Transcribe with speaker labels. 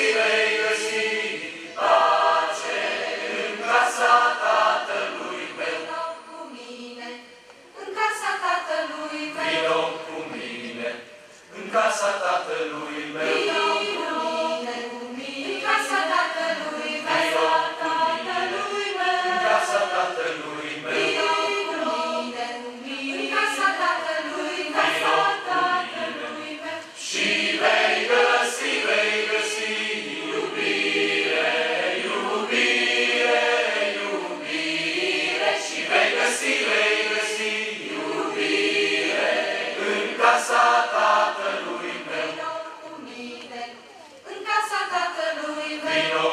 Speaker 1: vei găsi pace în casa Tatălui meu.
Speaker 2: Vino cu mine în casa Tatălui meu.
Speaker 1: Vino cu mine în casa Tatălui meu.
Speaker 2: Vino cu mine în casa Tatălui meu.
Speaker 1: Vino cu mine în casa Tatălui meu.
Speaker 2: Vino cu mine în casa Tatălui meu.
Speaker 1: Și vei găsi iubire, iubire, iubire. Și vei găsi iubire în casa Tatălui meu.
Speaker 2: Vino cu mine în casa Tatălui meu.
Speaker 1: Vino